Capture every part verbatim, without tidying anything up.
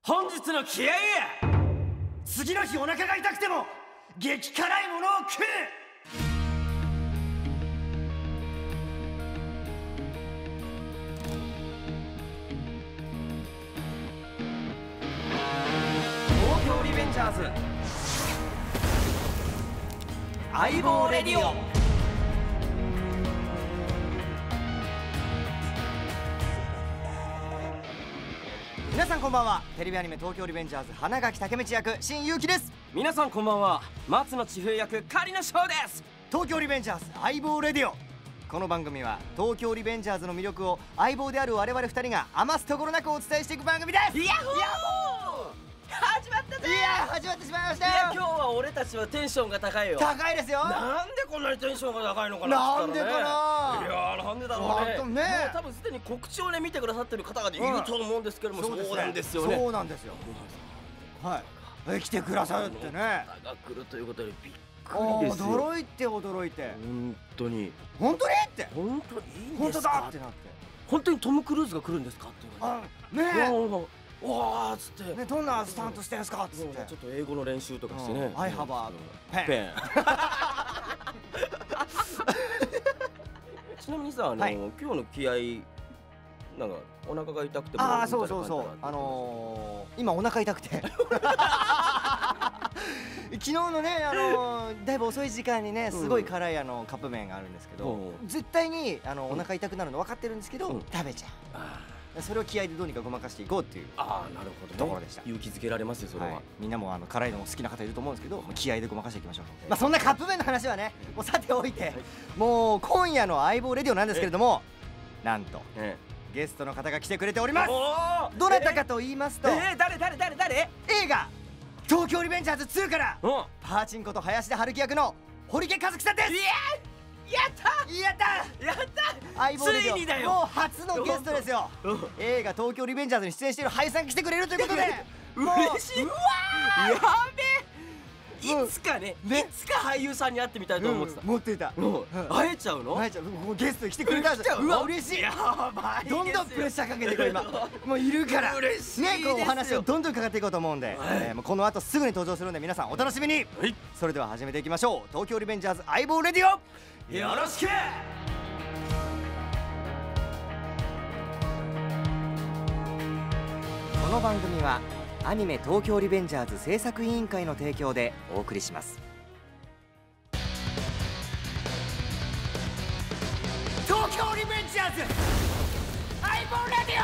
本日の気合いや。次の日お腹が痛くても激辛いものを食う。東京リベンジャーズ相棒レディオ。皆さんこんばんは。テレビアニメ東京リベンジャーズ花垣武道役新ゆうきです。 皆さんこんばんは。松野千冬役狩野翔です。 東京リベンジャーズ相棒レディオ。この番組は東京リベンジャーズの魅力を相棒である我々ふたりが余すところなくお伝えしていく番組です。 ヤッホー始まったぜ。 いやー始まってしまいましたよ。 いや今日は俺たちはテンションが高いよ。 高いですよ。 なんでこんなにテンションが高いのかな。 なんでかな。 いやーなんでだろうね。 ほんとね。 もう多分すでに告知をね見てくださってる方がいると思うんですけども、そうなんですよね。 そうなんですよ。はい。来てくださるってね。 が来るということでびっくりですよ。 驚いて驚いて。 本当に。 本当にって。 本当にいいん本当ですか。 だってなって。 本当にトム・クルーズが来るんですかっていう。 あねえ。 わーっつってね、どんなスタントしてんすかっつってちょっと英語の練習とかしてね。 アイハバーペン。ちなみにさ、あの今日の気合なんかお腹が痛くても。 ああそうそうそう。あの今お腹痛くて。昨日のね、あのだいぶ遅い時間にね、すごい辛いあのカップ麺があるんですけど、絶対にあのお腹痛くなるの分かってるんですけど、食べちゃう。それを気合でどうにかごまかしていこうっていうああなるほどところでした。 勇気づけられますよそれは。 みんなもあの辛いの好きな方いると思うんですけど、気合でごまかしていきましょう。まあそんなカップ麺の話はねもうさておいて、もう今夜の相棒レディオなんですけれども、なんとゲストの方が来てくれております。どなたかと言いますと、 え誰誰誰誰。 映画東京リベンジャーズツーからパーチンこと林田春樹役の堀家一樹さんです。 やったやったやった相棒レディオもう初のゲストですよ。映画東京リベンジャーズに出演している俳優さんが来てくれるということで嬉しい。うわーやべえ。いつかねいつか俳優さんに会ってみたいと思ってた。 持っていた。 会えちゃうの。 会えちゃう。もうゲストに来てくれたんです。うわ嬉しい。 やばい。 どんどんプレッシャーかけてくる今もういるから嬉しいね、こうお話をどんどん伺っていこうと思うんで、この後すぐに登場するんで皆さんお楽しみに。それでは始めていきましょう。東京リベンジャーズ相棒レディオよろしく。この番組はアニメ東京リベンジャーズ制作委員会の提供でお送りします。東京リベンジャーズ相棒レディ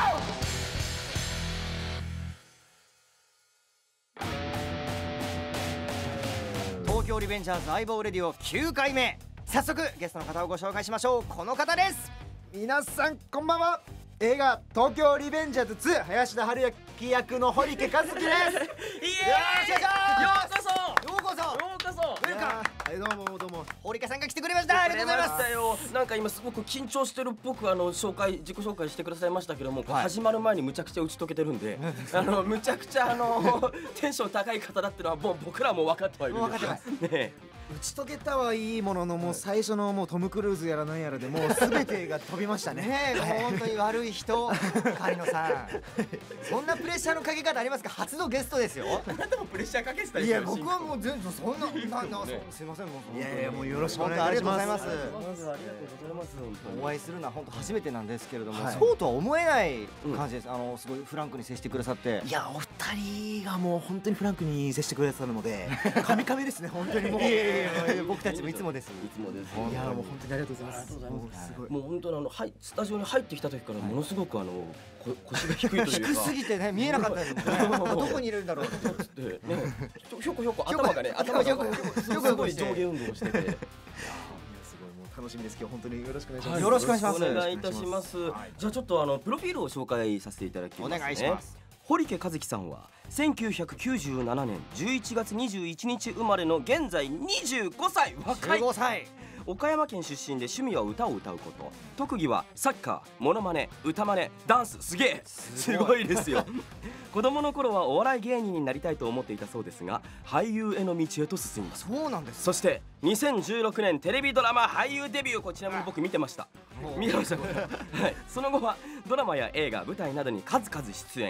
オ。東京リベンジャーズ相棒レディオきゅうかいめ、早速ゲストの方をご紹介しましょう。この方です。 皆さんこんばんは。映画東京リベンジャーズツー林田春樹役の堀家一樹です。 イエーイ。ようこそようこそようこそ。 ウェルカム。 はいどうもどうも。 堀家さんが来てくれました。ありがとうございます。 なんか今すごく緊張してるっぽくあの紹介自己紹介してくださいましたけども、始まる前にむちゃくちゃ打ち解けてるんで、あのむちゃくちゃあのテンション高い方だってのはもう僕らも分かってはいるんです。分かってますね。 打ち解けたはいいものの、もう最初のもうトム・クルーズやらなんやらでもう全てが飛びましたね。 ねえ、もう本当に悪い人狩野さん、そんなプレッシャーのかけ方ありますか。初のゲストですよ。 あなたもプレッシャーかけてたり。 いや僕はもう全然そんななんだすいません。もういやいやもうよろしくお本願いします。 当ありがとうございます。 ありがとうございます。 お会いするのは本当初めてなんですけれども、そうとは思えない感じです。あのすごいフランクに接してくださって。 いやお二人がもう本当にフランクに接してくれてたのでカミカミですね本当にもう。 いやいやいや僕たちもいつもです。いつもです。 いやもう本当にありがとうございます。 もう本当にあのはいスタジオに入ってきた時からものすごくあの腰が低いというか。 低すぎてね見えなかったですね。どこにいるんだろうと思ってね。 ひょこひょこ頭がね頭がすごい上下運動してて。 楽しみです。今日本当によろしくお願いします。 よろしくお願いします。 お願いいたします。じゃあちょっとあのプロフィールを紹介させていただきますね。 お願いします。 堀家一樹さんはせんきゅうひゃくきゅうじゅうななねんじゅういちがつにじゅういちにち生まれの現在にじゅうごさい。若い。 じゅうごさい。 岡山県出身で趣味は歌を歌うこと、特技はサッカー、モノマネ、歌マネ、ダンス。すげえすごいですよ。子供の頃はお笑い芸人になりたいと思っていたそうですが、俳優への道へと進みます。 そうなんです。 そしてにせんじゅうろくねんテレビドラマ俳優デビュー。こちらも僕見てました見てましたはい。その後はドラマや映画、舞台などに数々出演。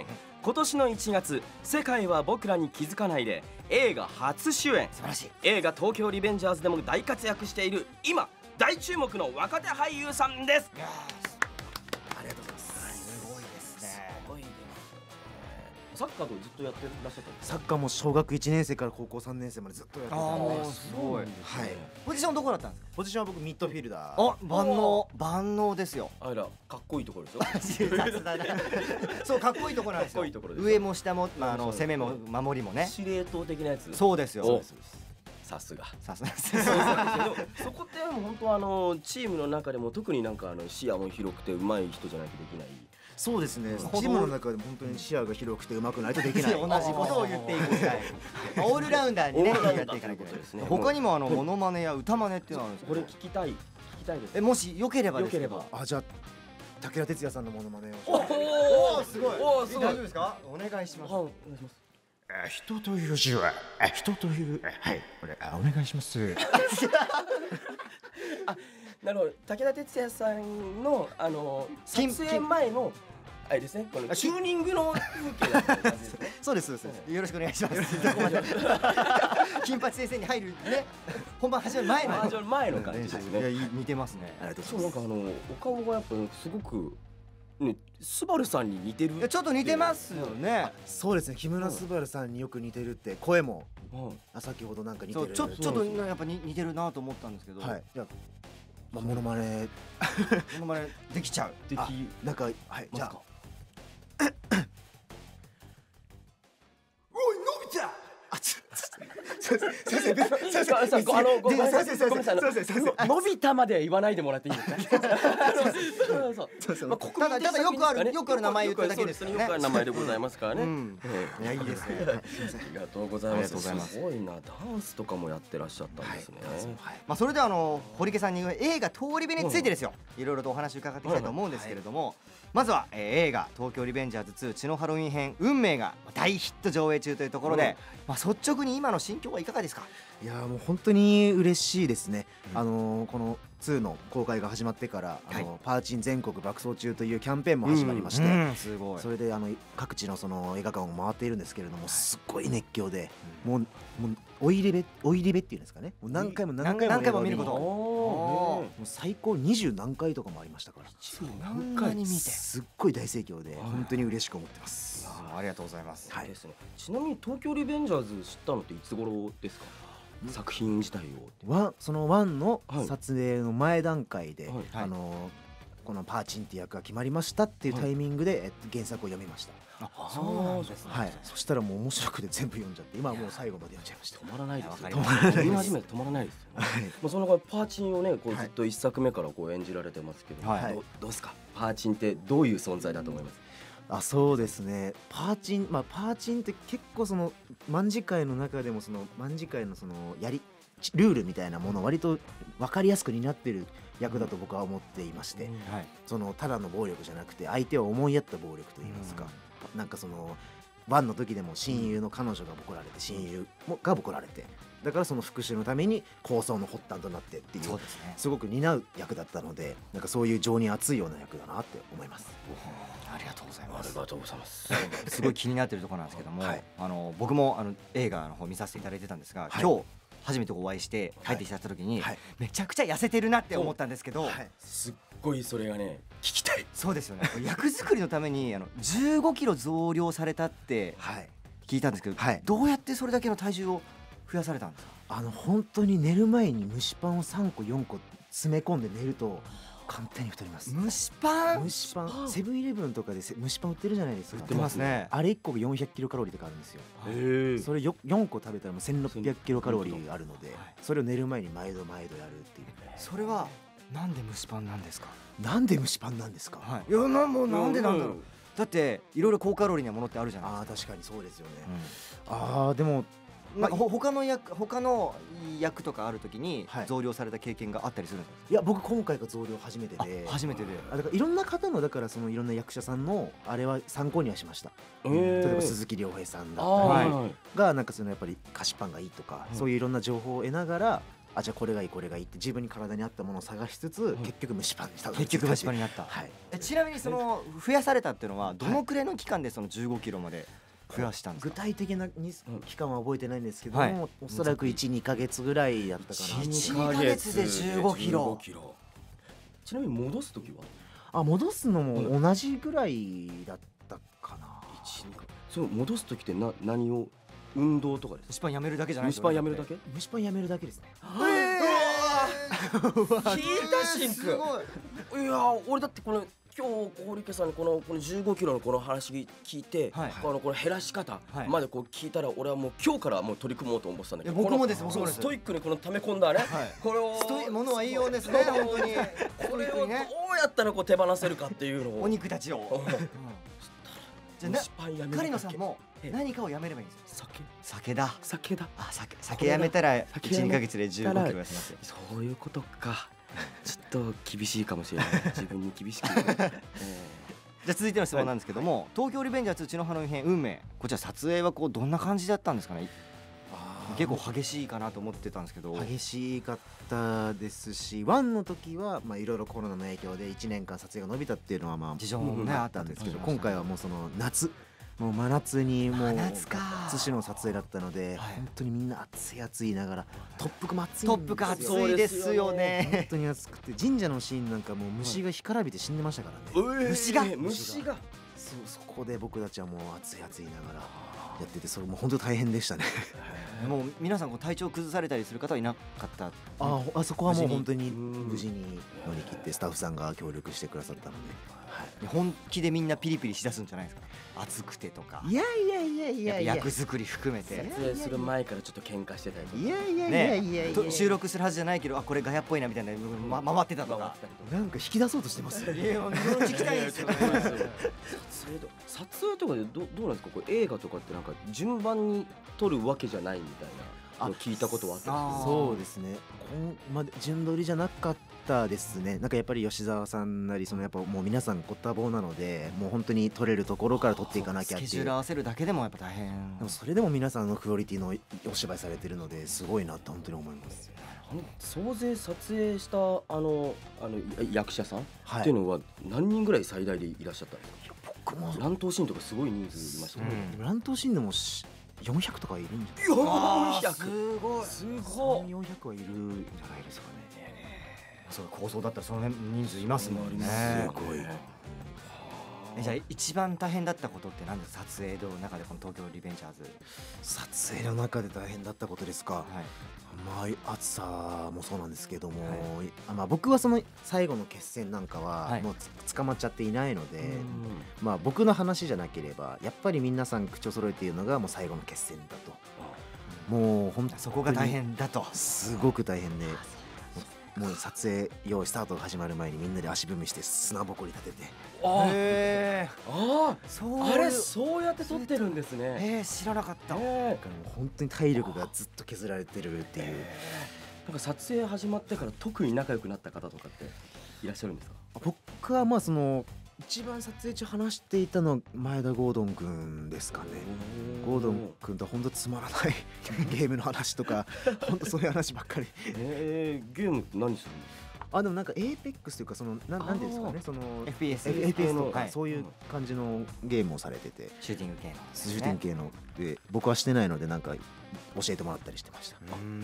今年のいちがつ「世界は僕らに気づかない」で映画初主演。 素晴らしい。 映画「東京リベンジャーズ」でも大活躍している今大注目の若手俳優さんです。 いやありがとうございます。 すごいですね。 すごいですね。サッカーとずっとやってらっしゃったんですか？ サッカーも小学いちねん生から高校さんねん生までずっとやってた。 ああもうすごい。 はい。 ポジションどこだったんですか？ ポジションは僕ミッドフィルダー。 あ、万能万能ですよ。 あらかっこいいところですよ。 雑だな。そうかっこいいところなんですよ。 かっこいいところです。 上も下もまああの攻めも守りもね。 司令塔的なやつ。 そうですよ。 さすが。 さすが。 そこってもう本当あのチームの中でも特になんかあの視野も広くて上手い人じゃないとできない。 そうですね。チームの中でも本当に視野が広くて上手くないとできない。 同じことを言っていくスタイル。オールラウンダーにねやっていかなきゃいけないですね。他にもあのモノマネや歌マネっていうのあるんですこれ聞きたい聞きたいです。 えもしよければですけど。 あじゃあ武田鉄矢さんのモノマネを。 おおすごい。 おすごい。 大丈夫ですか？お願いします。 お願いします。 人という字は人というはいこれお願いします。 あなるほど。武田鉄矢さんのあの撮影前のあれですね。このチューニングの風景だった感じですね。 そうですそうです。よろしくお願いします。金八先生に入るね本番始まる前の始まる前の感じですね。 いや似てますね。 ありがとうございます。そうなんかあのお顔がやっぱすごくねスバルさんに似てる。 ちょっと似てますよね。 そうですね。木村昴さんによく似てるって声もあ先ほどなんか似てる。 ちょちょっとやっぱ似てるなと思ったんですけど。 はい。じゃまあモノマネモノマネできちゃう。 できなんかはいじゃあ。おいのび太。あち先生先生先生あのごめんなさい先生先生先生のび太までは言わないでもらっていいですか？そうそうそう。まあ国民的ただよくあるよくある名前言っただけですからね。 よくある名前でございますからね。 いやいいですね。 ありがとうございます。すごいな、ダンスとかもやってらっしゃったんですね。 まあそれではあの堀家さんに映画通り部についてですよ。いろいろとお話伺っていきたいと思うんですけれども、まずは映画東京リベンジャーズツー血のハロウィン編運命が大ヒット上映中というところで、まあ率直に今の心境はいかがですか？ いやもう本当に嬉しいですね。あのこのツーの公開が始まってからあのパーチン全国爆走中というキャンペーンも始まりまして、 すごい。 それであの各地のその映画館を回っているんですけれども、すっごい熱狂で、もうもう追いリベ追いリベっていうんですかね。もう何回も何回も何回も見ること。 もう最高二十何回とかもありましたから。 何回に見てすっごい大盛況で本当に嬉しく思ってます。 ありがとうございます。 はいですね。ちなみに東京リベンジャーズ知ったのっていつ頃ですか？作品自体を。 ワンそのワンの撮影の前段階で、 はい、 あのこのパーチンって役が決まりましたっていうタイミングで、はい、原作を読みました。 あ、そうなんですね。 はい。そしたらもう面白くて全部読んじゃって、今はもう最後まで読んじゃいました。 止まらないですよ。 止まらないです。 読み始めて止まらないですよね。はい。もうそのパーチンをね、こうずっと一作目からこう演じられてますけど、はい、どどうですか？パーチンってどういう存在だと思います？ あ、そうですね。パーチン、まあパーチンって結構その卍会の中でもその卍会のそのやりルールみたいなものを割と分かりやすく担ってる役だと僕は思っていまして、うんはい、そのただの暴力じゃなくて相手を思いやった暴力といいますか、うん、なんかそのワンの時でも親友の彼女がボコられて親友がボコられて、だからその復讐のために抗争の発端となってっていう、そうですね、すごく担う役だったので、なんかそういう情に熱いような役だなって思います。 ありがとうございます。 ありがとうございます。 すごい気になってるところなんですけども、はい、あの僕もあの映画の方見させていただいてたんですが、はい、今日初めてお会いして帰ってきた時に、はい、めちゃくちゃ痩せてるなって思ったんですけど、はい、 すっごいそれがね聞きたい。 そうですよね。役作りのためにあのじゅうごキロ増量されたって聞いたんですけど、はい、どうやってそれだけの体重を増やされたんですか？ あの本当に寝る前に蒸しパンをさんこよんこ詰め込んで寝ると簡単に太ります。 蒸しパン蒸しパンセブンイレブンとかで蒸しパン売ってるじゃないですか。 売ってますね。 あれいっこがよんひゃくキロカロリーとかあるんですよ。へそれよんこ食べたらもうせんろっぴゃくキロカロリーあるので、それを寝る前に毎度毎度やるっていう。 それはなんで蒸しパンなんですか？ なんで蒸しパンなんですか？ はい、いやなもうなんでなんだろう。だっていろいろ高カロリーなものってあるじゃないですか。 ああ確かにそうですよね。うん、ああでもなんか他の役他の役とかあるときに増量された経験があったりするんですか？ いや僕今回が増量初めてで。 初めてで。 あだからいろんな方のだからそのいろんな役者さんのあれは参考にはしました。例えば鈴木亮平さんだったりがなんかそのやっぱり菓子パンがいいとか、そういういろんな情報を得ながらあじゃあこれがいいこれがいいって自分に体に合ったものを探しつつ、結局蒸しパンにした結局蒸しパンになった。はい。えちなみにその増やされたっていうのはどのくらいの期間でそのじゅうごキロまで増やしたんですか？ 具体的な期間は覚えてないんですけども、おそらくいち、にかげつぐらいやったかな。 いち、にかげつでじゅうごキロ。 ちなみに戻す時は？ あ戻すのも同じぐらいだったかな。 いち、にかげつ。その戻す時ってな何を運動とかですか？ 蒸しパンやめるだけじゃない？ 蒸しパンやめるだけ？ 蒸しパンやめるだけですね。 聞いたしんくん。いや俺だってこの今日堀家さんにこのこのじゅうごキロのこの話聞いて、はい、このこの減らし方までこう聞いたら、俺はもう今日からもう取り組もうと思ってたんだけど、 僕もです僕もです。 ストイックにこの溜め込んだね、はい、これをストイものはいいようですね本当に。 これをどうやったらこう手放せるかっていうのをお肉たちを。じゃあ狩野さんも何かをやめればいいんですよ。酒酒だ酒だ。 あ酒酒やめたらいち、にかげつでじゅうごキロ痩せますよ。 そういうことか。ちょっと厳しいかもしれない。自分に厳しく。じゃあ続いての質問なんですけども、東京リベンジャーズ血の花の異変運命、こちら撮影はこうどんな感じだったんですかね。結構激しいかなと思ってたんですけど。 激しかったですし、ワンの時はまあいろいろコロナの影響でいちねんかん撮影が伸びたっていうのはまあ事情もねあったんですけど、 今回はもうその夏もう真夏にもう津市の撮影だったので、本当にみんな暑い暑い言いながら、トップも暑いんですよ。 トップが暑いですよね。 本当に暑くて、神社のシーンなんかもう虫が干からびて死んでましたからね。 虫が虫がそこで僕たちはもう暑い暑い言いながらやってて、それも本当大変でしたね。 もう皆さんこう体調崩されたりする方はいなかった？ ああそこはもう本当に無事に乗り切ってスタッフさんが協力してくださったので、 本気でみんなピリピリしだすんじゃないですか？暑くてとか。 いやいやいやいやいや、 役作り含めて撮影する前からちょっと喧嘩してたりとか。 いやいやいやいやいや、 収録するはずじゃないけど、あこれガヤっぽいなみたいな回ってたとか。 なんか引き出そうとしてます。 いや聞きたいですよ。 撮影とかでどどうなんですか？これ映画とかってなんか順番に撮るわけじゃないみたいな聞いたことはあったんですけど。そうですね。ま順撮りじゃなかったですね。なんかやっぱり吉沢さんなり、そのやっぱもう皆さんご多忙なので、もう本当に撮れるところから撮っていかなきゃっていう。 スケジュール合わせるだけでもやっぱ大変。 でもそれでも皆さんのクオリティのお芝居されてるので、すごいなって本当に思います。 総勢撮影したあのあの役者さんっていうのは何人ぐらい最大でいらっしゃったんですか？ 僕も乱闘シーンとかすごい人数いましたね。 乱闘シーンでもよんひゃくとかいるんじゃないですか？ よんひゃくすごいすごいよんひゃくはいるんじゃないですかね。 そう構想だったらその人数いますもんね。 すごい。 じゃあ一番大変だったことって何ですか？撮影の中でこの東京リベンジャーズ。 撮影の中で大変だったことですか？はい、まあ暑さもそうなんですけども、はい、まあ僕はその最後の決戦なんかはもうつ捕まっちゃっていないので、はい、まあ僕の話じゃなければやっぱり皆さん口を揃えているのがもう最後の決戦だと。もう本当にそこが大変だと。 すごく大変で。もう撮影用意スタートが始まる前にみんなで足踏みして砂ぼこり立てて、 あへああれそうやって撮ってるんですね。 えー、知らなかった。 だからもう本当に体力がずっと削られてるっていう。 なんか撮影始まってから特に仲良くなった方とかっていらっしゃるんですか？ 僕はまあその一番撮影中話していたのは前田ゴードン君ですかね。ゴードン君と本当つまらないゲームの話とか本当そういう話ばっかり。 えー、ゲームって何するんですか？ あでもなんかエーペックスというか、そのななんですかね、そのエフピーエスエフピーエス とかそういう感じのゲームをされてて、 シューティング系のシューティング系ので、僕はしてないのでなんか教えてもらったりしてました。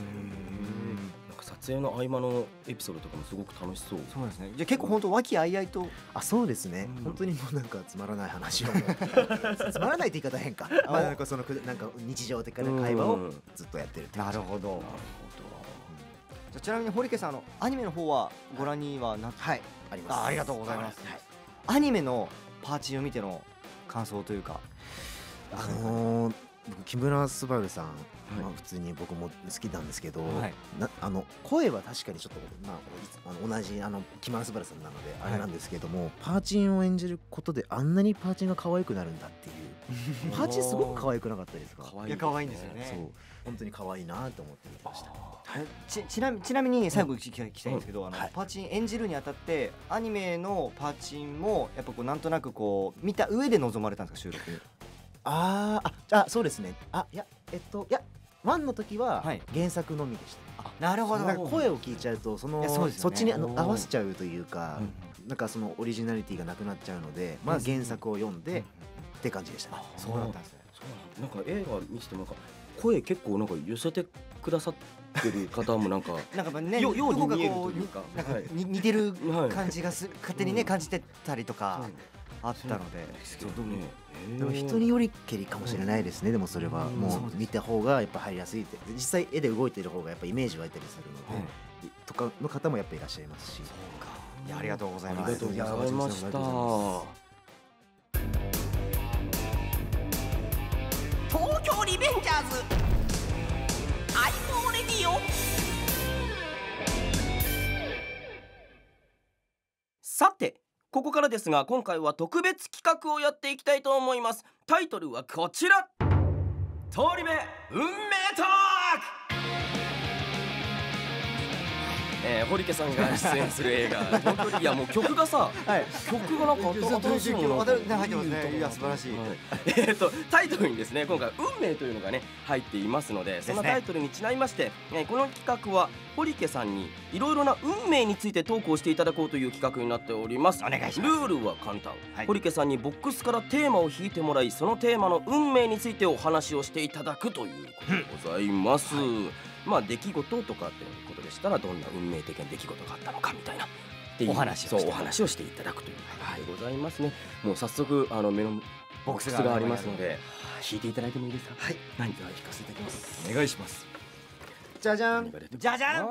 撮影の合間のエピソードとかもすごく楽しそう。 そうですね。じゃあ結構本当和気あいあいと。 あ、そうですね。本当にもうなんかつまらない話をつまらないって言い方変か。まあなんかそのなんか日常的な会話をずっとやってるって。 なるほど。なるほど。じゃちなみに堀家さん、あのアニメの方はご覧にはなって、 はい、あります。 あ、ありがとうございます。アニメのパーチンを見ての感想というか。 あのー。僕木村昴さん、はい、まあ普通に僕も好きなんですけど、はい、なあの声は確かにちょっと、まあ、あの同じあの木村昴さんなのであれなんですけども、はい、パーチンを演じることであんなにパーチンが可愛くなるんだっていうパーチンすごく可愛くなかったですか？ いや可愛いんですよね。 そう本当に可愛いなと思って見てました。 ち, ち, なちなみに最後聞きたいんですけど、うん、あのはい、パーチン演じるにあたってアニメのパーチンもやっぱこうなんとなくこう見た上で臨まれたんですか、収録に？ あーあ、あ、そうですね。あ、いや、えっと、いや、ワンの時は原作のみでした。 あ、 なるほど。 なんか声を聞いちゃうとそのそっちにあの合わせちゃうというか、なんかそのオリジナリティがなくなっちゃうので、まあ原作を読んでって感じでしたね。 そうだったんですね。 なんか映画見ててもなんか声結構なんか寄せてくださってる方もなんかなんかね、 ように見えるこうというか、 なんかに似てる感じがす勝手にね感じてたりとかあったので、 でも人によりけりかもしれないですね。でもそれはもう見た方がやっぱ入りやすいって、実際絵で動いてる方がやっぱイメージ湧いたりするのでとかの方もやっぱいらっしゃいますし。 いやありがとうございます。 ありがとうございました。 東京リベンジャーズ相棒レディオ。 さてここからですが、今回は特別企画をやっていきたいと思います。タイトルはこちら、通り目運命トーク。えー、堀家さんが出演する映画東京リいやもう曲がさ、はい、曲がなんか新しいものが入ってますね。いや素晴らしい、はい、 えーとタイトルにですね、今回運命というのがね入っていますので、そのタイトルにちなみまして、ね、この企画は堀家さんにいろいろな運命についてトークをしていただこうという企画になっております。 お願いします。 ルールは簡単、はい、堀家さんにボックスからテーマを引いてもらい、そのテーマの運命についてお話をしていただくということでございます、はい。まあ出来事とかっていうことでしたら、どんな運命的な出来事があったのかみたいなっていうお話をして、お話をしていただくということでございますね。もう早速あの目のボックスがありますので引いていただいてもいいですか。はい、何か引かせていただきます。 お願いします。 じゃじゃんじゃじゃん。はい、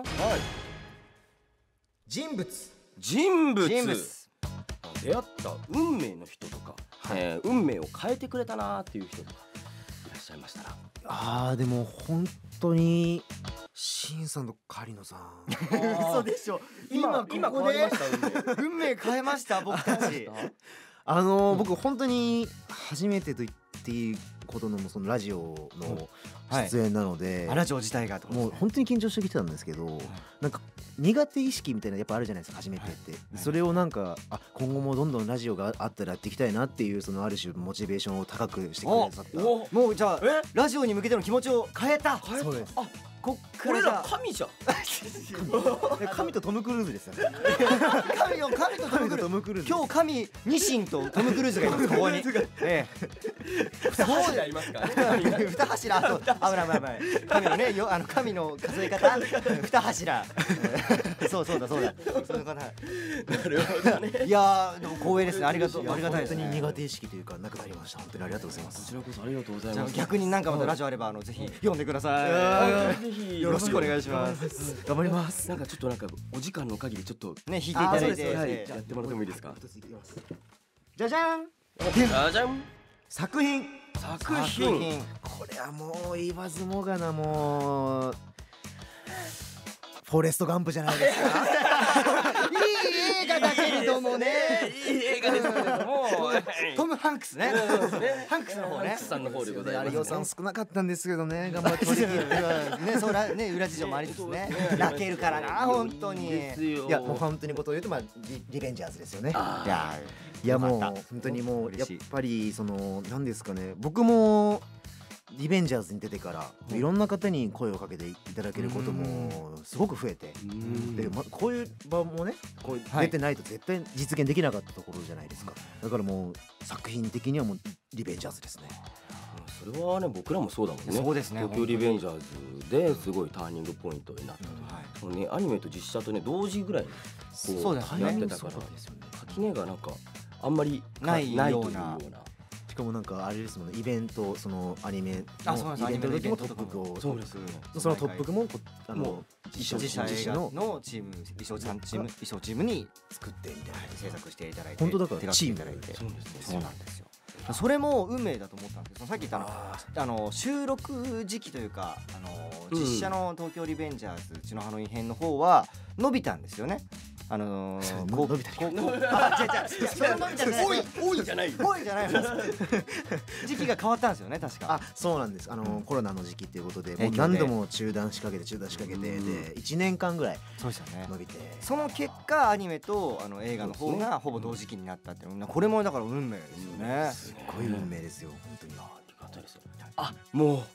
人物人物人物出会った運命の人とか、はい、えー、運命を変えてくれたなーっていう人とかいらっしゃいましたら。 ああでも本当にシンさんとカリノさん。 嘘でしょ。今ここで運命変えました僕たち。 あのー、僕本当に初めてと言っていいことのそのラジオの出演なので、 はい、ラジオ自体がもう本当に緊張してきてたんですけど、はい、なんか苦手意識みたいなやっぱあるじゃないですか、初めてって、はい、それをなんかあ今後もどんどんラジオがあったらやっていきたいなっていう、そのある種モチベーションを高くしてくださった。 もうじゃあラジオに向けての気持ちを変えた。 そうです。 あこっからら神じゃん。 神とトム・クルーズですよね。 神を神とトム・クルーズ。今日神ニシンとトム・クルーズがいますここに。ええ。 二柱いますか。 二柱。そう危ない危ない危ない。神のねよあの神の数え方二柱。そうそうだそうだ。そういう方。なるほどね。 いやでも光栄ですね。ありがとうありがたいですね。 本当に苦手意識というかなくなりました。本当にありがとうございます。 こちらこそありがとうございます。 逆になんかまたラジオあればあのぜひ読んでください。よろしくお願いします。 頑張ります。 なんかちょっとなんかお時間の限りちょっとね引いていただいてやってもらってもいいですか。 じゃじゃん。 じゃじゃん。 作品。 作品。 これはもう言わずもがな、もうフォレストガンプじゃないですか。 いい映画だけれどもね。 いい映画ですけれども、 トム・ハンクスね。ハンクスの方ね。 ハンクスさんの方でございます。 あれ予算少なかったんですけどね、頑張ってほしい。 ね、そうらね裏事情もありつつね、泣けるからな本当に。 いやもう本当にことを言うとまあリベンジャーズですよね。いやいやもう本当にもうやっぱりその何ですかね、僕もリベンジャーズに出てからいろんな方に声をかけていただけることもすごく増えて、で、ま、こういう場もねこう出てないと絶対実現できなかったところじゃないですか。だからもう作品的にはもうリベンジャーズですね。 それはね僕らもそうだもんね。 そうですね。 東京リベンジャーズですごいターニングポイントになったと、うん、はい、ね、アニメと実写とね同時ぐらいこうやってたから、垣根がなんかあんまりないような。 しかもなんかあれですもんね、イベント、そのアニメのイベントの時も特服を、その特服もあの自社映画のチーム、衣装さんチーム衣装チームに作ってみたいな制作していただいて、 本当だからチームいただいて、そうなんですよ。それも運命だと思ったんですけど、さっき言ったあの収録時期というか、あの実写の東京リベンジャーズ血のハロウィン編の方は伸びたんですよね。あのー、こう伸びたりこうこうあ違う違うそれ伸びたじゃない多い多いじゃない多いじゃない時期が変わったんですよね確か。 あそうなんです。あのー、コロナの時期っていうことでもう何度も中断しかけて中断しかけてでいちねんかんぐらい伸びて、 その結果アニメとあの映画の方がほぼ同時期になったっていうのこれもだから運命ですよね。 すごい運命ですよ本当に。 あもう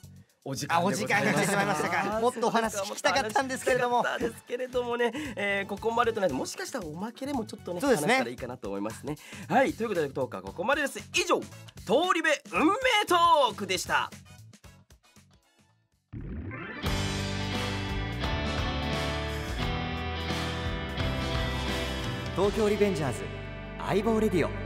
お時間お時間が来てしまいましたか。もっとお話聞きたかったんですけれどもですけれどもね、えー、ここまでとなって、もしかしたらおまけでもちょっとねそうですね話したらいいかなと思いますね。はい、ということでトークはここまでです。以上、通り部運命トークでした。 東京リベンジャーズ相棒レディオ。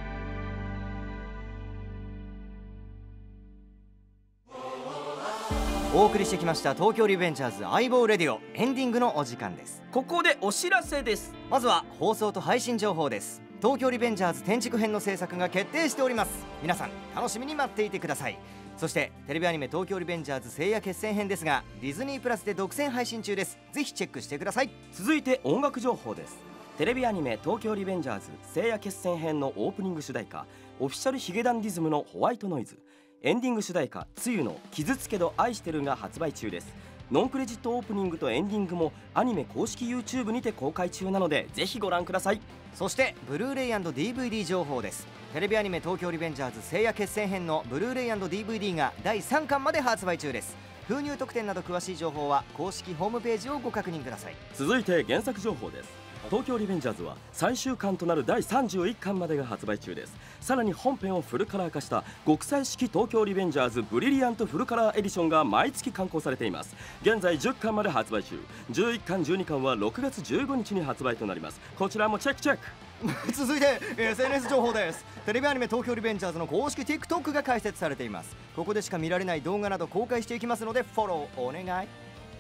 お送りしてきました東京リベンジャーズ相棒レディオ、エンディングのお時間です。 ここでお知らせです。 まずは放送と配信情報です。東京リベンジャーズ天竺編の制作が決定しております。皆さん楽しみに待っていてください。そしてテレビアニメ東京リベンジャーズ聖夜決戦編ですが、ディズニープラスで独占配信中です。ぜひチェックしてください。 続いて音楽情報です。テレビアニメ東京リベンジャーズ聖夜決戦編のオープニング主題歌、オフィシャルヒゲダンディズムのホワイトノイズ、エンディング主題歌つゆの傷つけど愛してるが発売中です。ノンクレジットオープニングとエンディングもアニメ公式 YouTube にて公開中なので、ぜひご覧ください。 そしてブルーレイ&ディーブイディー 情報です。テレビアニメ東京リベンジャーズ聖夜決戦編のブルーレイ&ディーブイディー がだいさんかんまで発売中です。封入特典など詳しい情報は公式ホームページをご確認ください。 続いて原作情報です。東京リベンジャーズは最終巻となるだいさんじゅういっかんまでが発売中です。さらに本編をフルカラー化した極彩式東京リベンジャーズブリリアントフルカラーエディションが毎月刊行されています。現在じゅっかんまで発売中。じゅういっかんじゅうにかんはろくがつじゅうごにちに発売となります。こちらもチェックチェック。 続いて エスエヌエス 情報です。テレビアニメ東京リベンジャーズの公式 TikTok が開設されています。ここでしか見られない動画など公開していきますのでフォローお願い。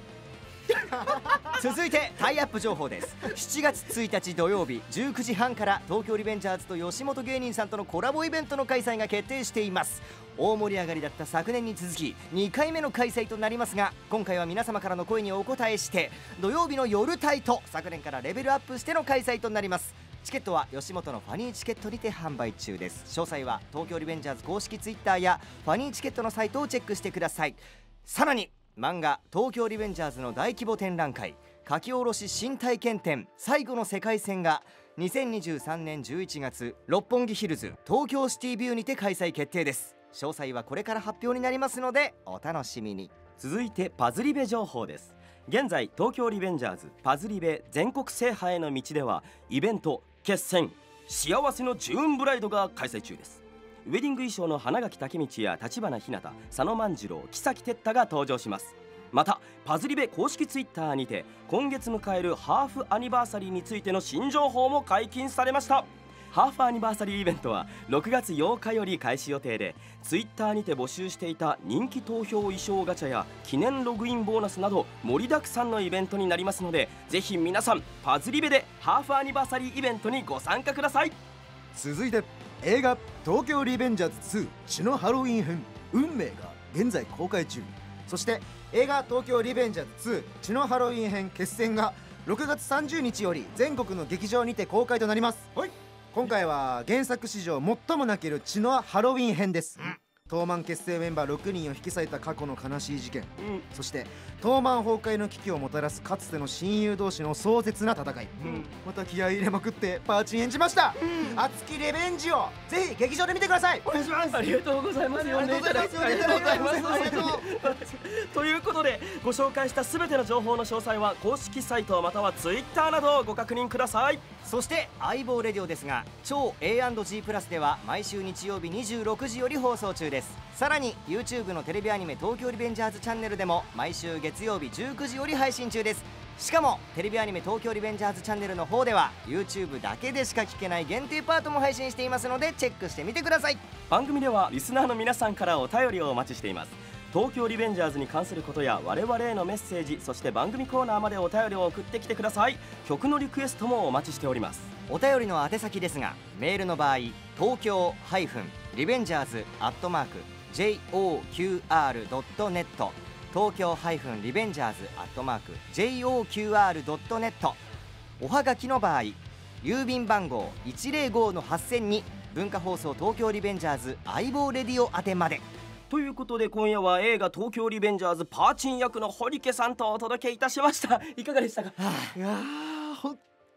続いてタイアップ情報です。しちがつついたち土曜日じゅうくじはんから東京リベンジャーズと吉本芸人さんとのコラボイベントの開催が決定しています。大盛り上がりだった昨年に続きにかいめの開催となりますが、今回は皆様からの声にお応えして土曜日の夜帯と昨年からレベルアップしての開催となります。チケットは吉本のファニーチケットにて販売中です。詳細は東京リベンジャーズ公式ツイッターやファニーチケットのサイトをチェックしてください。さらに漫画東京リベンジャーズの大規模展覧会書き下ろし新体験展最後の世界戦がにせんにじゅうさんねんじゅういちがつ六本木ヒルズ東京シティビューにて開催決定です。詳細はこれから発表になりますのでお楽しみに。 続いてパズリベ情報です。現在東京リベンジャーズパズリベ全国制覇への道ではイベント決戦幸せのジューンブライドが開催中です。ウェディング衣装の花垣武道や立花日向、佐野万次郎、木崎哲太が登場します。またパズリベ公式ツイッターにて今月迎えるハーフアニバーサリーについての新情報も解禁されました。ハーフアニバーサリーイベントはろくがつようかより開始予定で、ツイッターにて募集していた人気投票衣装ガチャや記念ログインボーナスなど盛りだくさんのイベントになりますので、ぜひ皆さんパズリベでハーフアニバーサリーイベントにご参加ください。 続いて映画東京リベンジャーズツー血のハロウィン編運命が現在公開中。そして映画東京リベンジャーズツー血のハロウィン編決戦がろくがつさんじゅうにちより全国の劇場にて公開となります。はい、今回は原作史上最も泣ける血のハロウィン編です。東卍結成メンバーろくにんを引き裂いた過去の悲しい事件、うん、そして東卍崩壊の危機をもたらすかつての親友同士の壮絶な戦い、うん、また気合い入れまくってパーチン演じました、うん、熱きリベンジをぜひ劇場で見てください。 お願いします。 ありがとうございます。呼んでいただきありがとうございますということでご紹介したすべての情報の詳細は公式サイトまたはツイッターなどをご確認ください。 そして相棒レディオですが超 エーアンドジー プラスでは毎週日曜日にじゅうろくじより放送中です。さらに YouTube のテレビアニメ東京リベンジャーズチャンネルでも毎週月曜日じゅうくじより配信中です。しかもテレビアニメ東京リベンジャーズチャンネルの方では YouTube だけでしか聞けない限定パートも配信していますのでチェックしてみてください。 番組ではリスナーの皆さんからお便りをお待ちしています。東京リベンジャーズに関することや我々へのメッセージ、そして番組コーナーまでお便りを送ってきてください。曲のリクエストもお待ちしております。 お便りの宛先ですがメールの場合東京リベンジャーズアットマーク ジェイオーキューアールドットネット 東京リベンジャーズアットマーク ジェイオーキューアールドットネット。 おはがきの場合郵便番号 いちぜろごのはっせんに文化放送東京リベンジャーズ相棒レディオ宛てまで。 ということで今夜は映画東京リベンジャーズパーチン役の堀家さんとお届けいたしました。いかがでしたか？ いやー本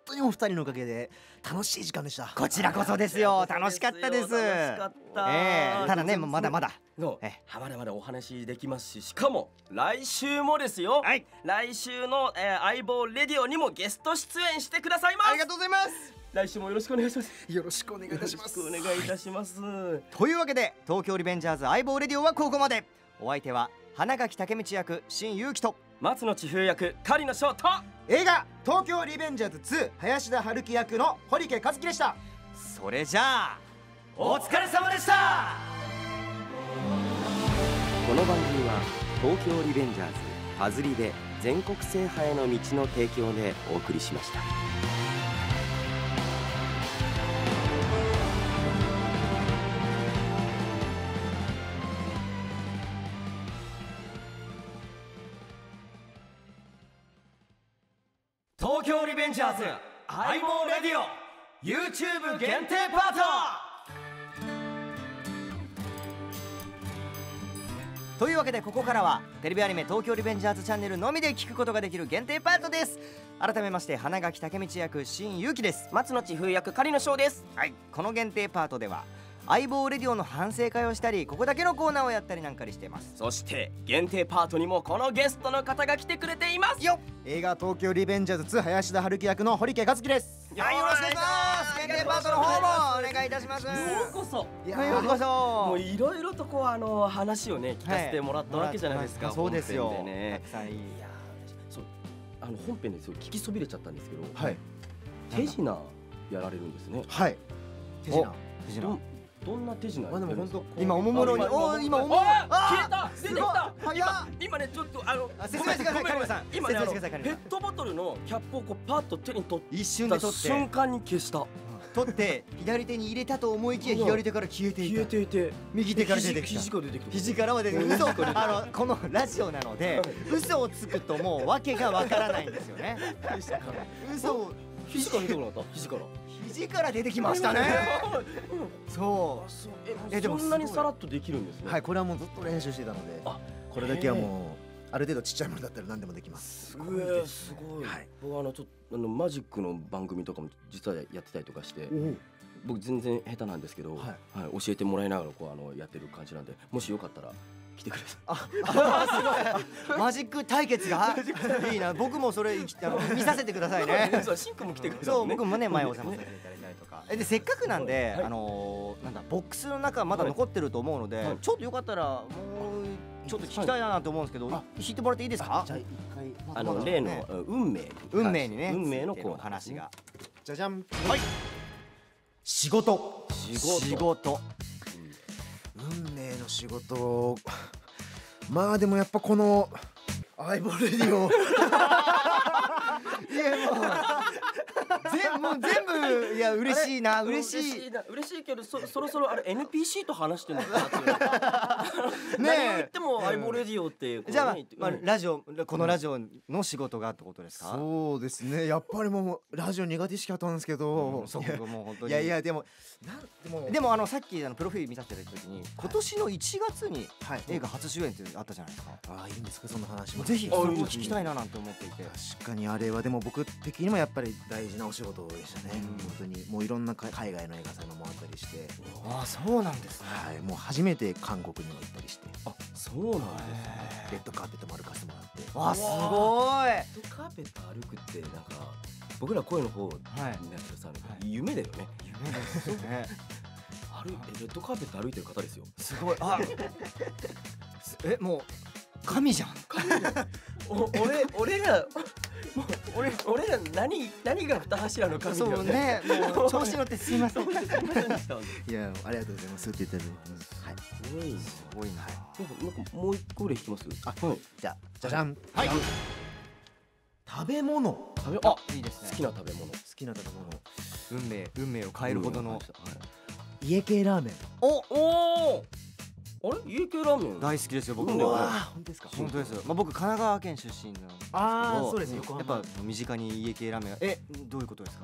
当にお二人のおかげで楽しい時間でした。 こちらこそですよ。楽しかったです。 楽しかった。 ええ、ただね、まだまだのまだまだお話できますし、しかも来週もですよ。はい、来週の、えー、相棒レディオにもゲスト出演してくださいます。 ありがとうございます。 来週もよろしくお願いします。 よろしくお願いいたします。 よろしくお願いいたします。はい、 というわけで東京リベンジャーズ相棒レディオはここまで。お相手は花垣武道役新勇気と松野千冬役狩野翔と映画東京リベンジャーズツー林田春樹役の堀家和樹でした。 それじゃあお疲れ様でした。 この番組は東京リベンジャーズパズリで全国制覇への道の提供でお送りしました。 東京リベンジャーズ相棒レディオ YouTube 限定パートというわけで、ここからはテレビアニメ東京リベンジャーズチャンネルのみで聞くことができる限定パートです。改めまして花垣武道役新勇気です。 松野千冬役狩野翔です。 はい、この限定パートでは相棒レディオの反省会をしたり、ここだけのコーナーをやったりなんかにしています。 そして限定パートにもこのゲストの方が来てくれていますよ。 映画東京リベンジャーズツー林田春樹役の堀家和樹です。 はい、よろしくお願いします。限定パートの方もお願いいたします。ようこそ。 いや、ようこそ。 もういろいろとこうあの話をね聞かせてもらったわけじゃないですか。 はい、そうですよ。 本編でね、 たくさんいい。 いや、そう、あの本編ですよ、聞きそびれちゃったんですけど、 はい、 手品やられるんですね。 はい。 手品。手品。 どんな手品？ まあでも本当今おもむろに、お今おもむろに消えた、出てきた。 今今ねちょっとあの説明してください、カリマさん。 今ねペットボトルのキャップをこうパッと手に取って一瞬で取って瞬間に消した。 取って左手に入れたと思いきや左手から消えていた。 消えていて右手から出てきた。 肘から出てきた。 肘からは出てきた。嘘、あのこのラジオなので嘘をつくともう訳がわからないんですよね。嘘を肘から出てこなかった？肘から。 肘から出てきましたね。そう。 え、でもそんなにさらっとできるんですね。 はい、これはもうずっと練習してたので、これだけはもうある程度ちっちゃいものだったら何でもできます。 すごいですすごい。僕あのちょっとあのマジックの番組とかも実はやってたりとかして、僕全然下手なんですけど、はい、教えてもらいながらこうあのやってる感じなんで、もしよかったら来てくれ。 あ、すごい。マジック対決がいいな。僕もそれ見させてくださいね。 そう、シンクも来てくれた。 そう、僕もね前お邪魔させていただいたりとか。え、でせっかくなんで、あのなんだボックスの中まだ残ってると思うので、ちょっとよかったらもうちょっと聞きたいなと思うんですけど、弾いてもらっていいですか？ じゃあ一回あの例の運命運命にね、 運命のこう話が。 じゃじゃん。 はい。 仕事。 仕事。 運命の仕事。まあでもやっぱこの相棒レディオいやもう全もう全部いや嬉しいな、嬉しい嬉しいけど、そそろそろあれ エヌピーシー と話してるのかなってねえ、 何を言っても相棒レディオってじゃあまあラジオこのラジオの仕事がってことですか？ そうですね、やっぱりもうラジオ苦手意識あったんですけど、 そうもう本当にいやいやでもなんでもでもあのさっきあのプロフィール見させていただいた時に今年のいちがつに映画初主演ってあったじゃないですか。 ああ、いいんですかそんな話も。 ぜひそこを聞きたいななんて思っていて。 確かにあれはでも僕的にもやっぱり大事なお仕事でしたね。本当にもういろんな海外の映画祭も回ったりして、 ああそうなんですね。 はい、もう初めて韓国にも行ったりして、 あ、そうなんですね。 レッドカーペットも歩かせてもらって、 わあすごい。 レッドカーペット歩くってなんか僕ら声の方になってさ、夢だよね。 夢ですね。 歩いてレッドカーペット歩いてる方ですよ。 すごい。あ、え、もう神じゃん。 お俺俺ら俺俺ら何何が二柱の神だよね。 そうね、もう調子乗ってすいません。いやありがとうございますって言ってる。はい。 すごいすごいな。 なんかもう一個ぐらい弾きます？ あ、はい。じゃじゃじゃん。 はい。 食べ物。 食べあいいですね。 好きな食べ物。好きな食べ物。 運命運命を変えるほどの家系ラーメン。 おお。あれ家系ラーメン大好きですよ僕も。 本当ですか？ 本当ですよ。まあ僕神奈川県出身なんですけど、 ああそうですよ。 やっぱ身近に家系ラーメン。え、どういうことですか？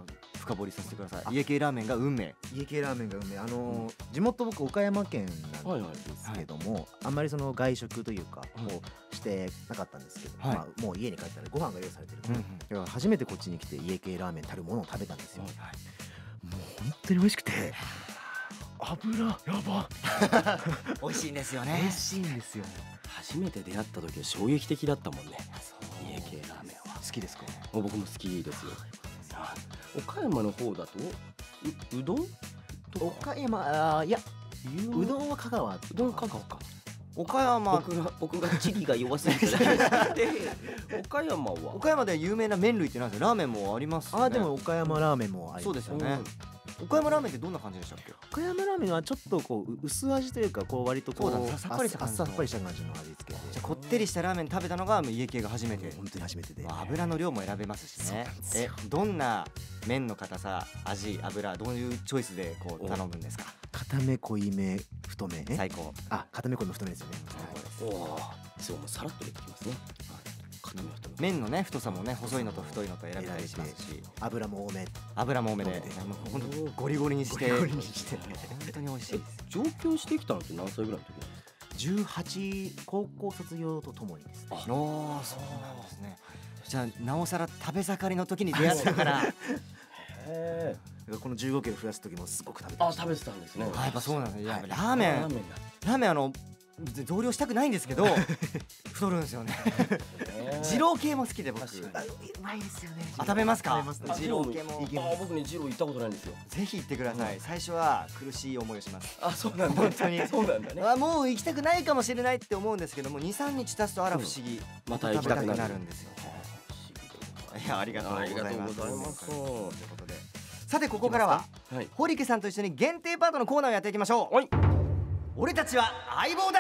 深掘りさせてください。家系ラーメンが運命。 家系ラーメンが運命、あのー地元僕岡山県なんですけども、あんまりその外食というかをしてなかったんですけど、 はいまあ、もう家に帰ったらご飯が用意されてるので、 うんうんだから初めてこっちに来て家系ラーメンたるものを食べたんですよ。 はいもう本当に美味しくて、油やば美味しいんですよ美ね。 味しいんですよ。 初めて出会った時は衝撃的だったもんね。家系ラーメンは好きですか？ 僕も好きですよ。岡山の方だとううどん岡山、あーいや有名うどんは香川、ううどん香川か。 岡山、 僕が僕が地理が弱すぎてで岡山は岡山で有名な麺類ってなんですか？ラーメンもありますよね。 あーでも岡山ラーメンもあります。 そうですよね。岡山ラーメンってどんな感じでしたっけ？ 岡山ラーメンはちょっとこう薄味というか、こう割とこうそうだねさっぱりした感じのあっさっぱりした感じの味付けで、 じゃあこってりしたラーメン食べたのが家系が初めて。 本当に初めてで、 まあ油の量も選べますしね。 そうえ、どんな麺の硬さ、味、油、どういうチョイスでこう頼むんですか？ 固め濃いめ太め、 最高。 あ固め濃いめ太めですよね。 おおそうもうさらっと出てきますね。固め太め麺のね太さもね細いのと太いのと選べたりしますし、 油も多め。 油も多めで、 多めでもうほんとゴリゴリにして、 ゴリゴリにして本当に美味しいです。 上京してきたのって何歳ぐらいの時なんですか？ じゅうはち高校卒業とともにですね。 おー、そうなんですね。じゃあなおさら食べ盛りの時に出会ったからへえ。 このじゅうごキロ増やす時もすごく食べてました。 あ食べてたんですね。 あやっぱそうなんですね。やっぱラーラメンーメンだ。 ラーメンあの増量したくないんですけど太るんですよね。二郎系も好きで僕。 確かにうまいですよね。 あ食べますか？ 食べますね。 二郎系もいけますあ僕ね二郎行ったことないんですよ。 ぜひ行ってください。最初は苦しい思いをします。 あそうなんだ。 本当にそうなんだね。 あもう行きたくないかもしれないって思うんですけども、にさんにち経つとあら不思議、 また行きたくなる食べなるんですよ。いやありがとうございます。 ありがとうございますということで、さてここからははい。 堀家さんと一緒に限定パートのコーナーをやっていきましょう。 はい俺たちは相棒だ。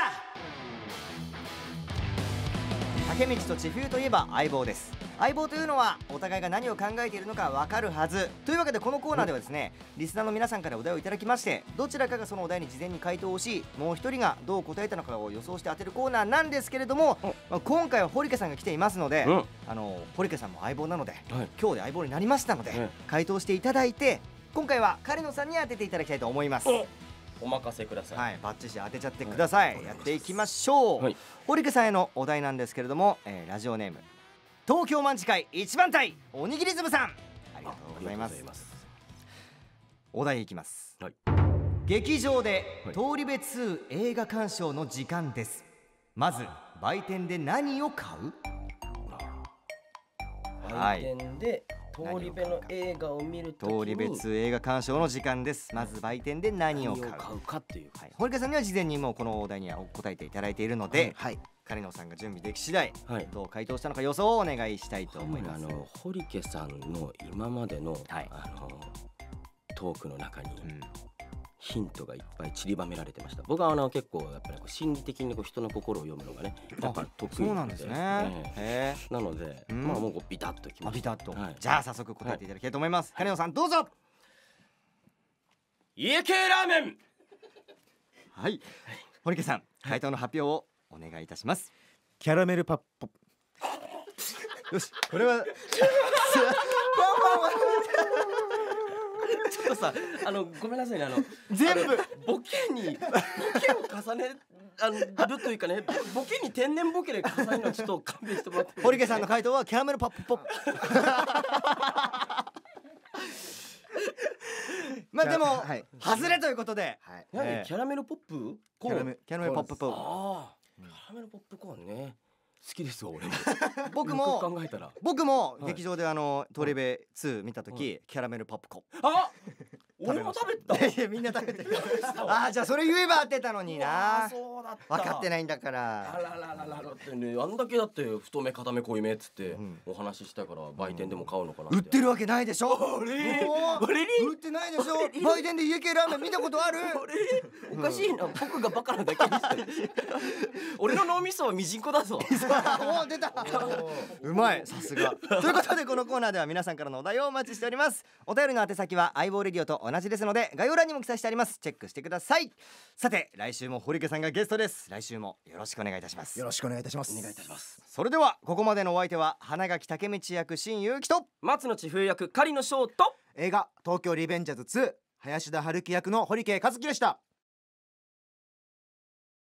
竹道と千冬といえば相棒です。相棒というのはお互いが何を考えているのか分かるはずというわけで、このコーナーではですね、リスナーの皆さんからお題をいただきまして、どちらかがそのお題に事前に回答をし、もう一人がどう答えたのかを予想して当てるコーナーなんですけれども、まあ、今回は堀家さんが来ていますので、 うんあの堀家さんも相棒なので、 はい今日で相棒になりましたので、 うん回答していただいて、今回は狩野さんに当てていただきたいと思います。 おお任せください。 はい、バッチシ当てちゃってください。やっていきましょう。 はい堀家さんへのお題なんですけれども、えーラジオネーム東京卍会一番隊おにぎりずぶさん、ありがとうございます。 ありがとうございます。 お題いきます。 はい劇場ではい通り部ツー映画鑑賞の時間です。まず売店で何を買う？はい売店で通り部の映画を見るときに通り部ツー映画鑑賞の時間です。まず売店で何を買う？ 何を買うかっていう。 はい、堀家さんには事前にもうこのお題には答えていただいているので、 はい。 狩野さんが準備でき次第、 はいどう回答したのか予想をお願いしたいと思います。 あの堀家さんの今までの、 はいあのトークの中にうんヒントがいっぱい散りばめられてました。僕はあの結構やっぱりこう心理的にこう人の心を読むのがねやっぱり得意そうなんですね。 えへえなので、 うんまあもうこうビタッときえ。 ました。 ビタッと、 はいじゃあ早速答えていただきたいと思います。狩野さんどうぞ。 家系ラーメン。 はい。堀家さん回答の発表をお願いいたします。 キャラメルパッポ。 よし、これはちょっとさあのごめんなさいねあの全部あのボケにボケを重ねあのるというかねボケに天然ボケで重ねるのはちょっと勘弁してもらってもいいですか。 堀家さんの回答はキャラメルパッポッポッ。まあでも、 はい外れということで、 はい。 何、 ええキャラメルポップコーンキャラメキャラメルポップポップ。 ああ、キャラメルポップコーンね好きですよ俺も僕よくも考えたら僕もはい劇場であのトレベツー見た時、キャラメルポップコあ食べました俺も食べたいやみんな食べてる。あーじゃあそれ言えば当てたのにな。 そうだった分かっていないんだからあ。らららららってねあんだけだって太め固め濃いめっつってうんお話ししたから売店でも買うのかなって売ってるわけないでしょ。 あれもうあれ売ってないでしょ。売店で家系ラーメン見たことある？ あれおかしいな僕がバカなだけにして俺の脳みそはミジンコだぞおお出た。うまいさすが。ということでこのコーナーでは皆さんからのお題をお待ちしております。お便りの宛先は相棒レディオと同じですので概要欄にも記載してあります。チェックしてください。さて来週も堀家さんがゲストです。来週もよろしくお願いいたします。 よろしくお願いいたします。 たします。 お願いいたします。 それではここまでのお相手は花垣武道役新勇気と松野千冬役狩野翔と映画東京リベンジャーズツー林田春樹役の堀圭一樹でした。